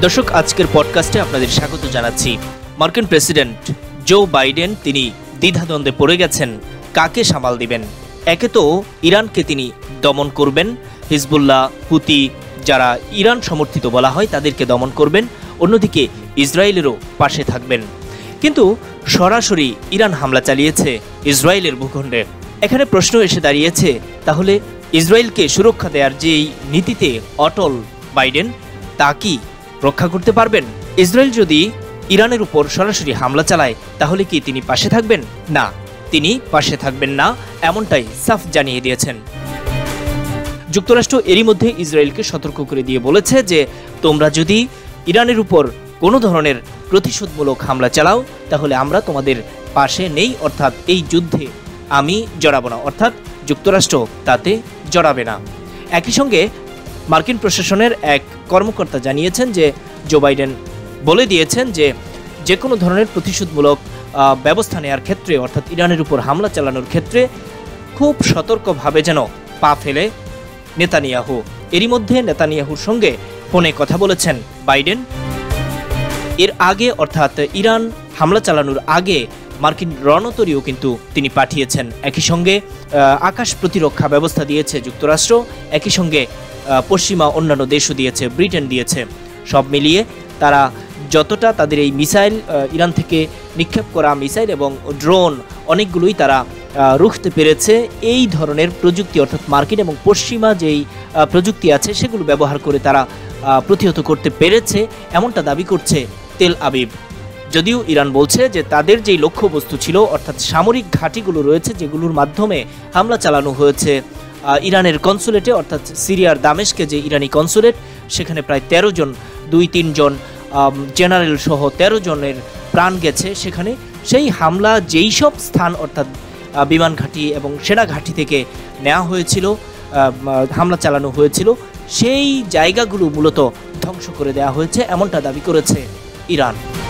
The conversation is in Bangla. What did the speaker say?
দর্শক, আজকের পডকাস্টে আপনাদের স্বাগত জানাচ্ছি। মার্কিন প্রেসিডেন্ট জো বাইডেন তিনি দ্বিধাদ্বন্দ্বে পড়ে গেছেন, কাকে সামাল দিবেন। একে তো ইরানকে তিনি দমন করবেন, হিজবুল্লাহ, হুতি যারা ইরান সমর্থিত বলা হয় তাদেরকে দমন করবেন, অন্যদিকে ইসরায়েলেরও পাশে থাকবেন। কিন্তু সরাসরি ইরান হামলা চালিয়েছে ইসরায়েলের ভূখণ্ডে। এখানে প্রশ্ন এসে দাঁড়িয়েছে, তাহলে ইসরায়েলকে সুরক্ষা দেওয়ার যেই নীতিতে অটল বাইডেন, তা কি রক্ষা করতে পারবেন? ইসরায়েল যদি ইরানের উপর সরাসরি হামলা চালায় তাহলে কি তিনি পাশে থাকবেন? না, তিনি পাশে থাকবেন না, এমনটাই সাফ জানিয়ে দিয়েছেন। যুক্তরাষ্ট্র এরই মধ্যে ইসরায়েলকে সতর্ক করে দিয়ে বলেছে যে তোমরা যদি ইরানের উপর কোনো ধরনের প্রতিশোধমূলক হামলা চালাও তাহলে আমরা তোমাদের পাশে নেই, অর্থাৎ এই যুদ্ধে আমি জড়াবো না, অর্থাৎ যুক্তরাষ্ট্র তাতে জড়াবে না। একই সঙ্গে মার্কিন প্রশাসনের এক কর্মকর্তা জানিয়েছেন যে জো বাইডেন বলে দিয়েছেন যে যে কোনো ধরনের প্রতিশোধমূলক ব্যবস্থা নেওয়ার ক্ষেত্রে, অর্থাৎ ইরানের উপর হামলা চালানোর ক্ষেত্রে খুব সতর্কভাবে যেন পা ফেলে নেতানিয়াহু। এরই মধ্যে নেতানিয়াহুর সঙ্গে ফোনে কথা বলেছেন বাইডেন। এর আগে, অর্থাৎ ইরান হামলা চালানোর আগে মার্কিন রণতরীও কিন্তু তিনি পাঠিয়েছেন। একই সঙ্গে আকাশ প্রতিরক্ষা ব্যবস্থা দিয়েছে যুক্তরাষ্ট্র, একই সঙ্গে পশ্চিমা অন্যান্য দেশও দিয়েছে, ব্রিটেন দিয়েছে। সব মিলিয়ে তারা যতটা তাদের এই মিসাইল, ইরান থেকে নিক্ষেপ করা মিসাইল এবং ড্রোন অনেকগুলোই তারা রুখতে পেরেছে। এই ধরনের প্রযুক্তি, অর্থাৎ মার্কিন এবং পশ্চিমা যেই প্রযুক্তি আছে সেগুলো ব্যবহার করে তারা প্রতিহত করতে পেরেছে, এমনটা দাবি করছে তেল আবিব। যদিও ইরান বলছে যে তাদের যেই লক্ষ্যবস্তু ছিল, অর্থাৎ সামরিক ঘাঁটিগুলো রয়েছে যেগুলোর মাধ্যমে হামলা চালানো হয়েছে ইরানের কনসুলেটে, অর্থাৎ সিরিয়ার দামেস্কে যে ইরানি কনসুলেট, সেখানে প্রায় 13 জন, 2-3 জন জেনারেল সহ 13 জনের প্রাণ গেছে সেখানে। সেই হামলা যেই সব স্থান, অর্থাৎ বিমান ঘাঁটি এবং সেনা ঘাঁটি থেকে নেওয়া হয়েছিল, হামলা চালানো হয়েছিল, সেই জায়গাগুলো মূলত ধ্বংস করে দেওয়া হয়েছে, এমনটা দাবি করেছে ইরান।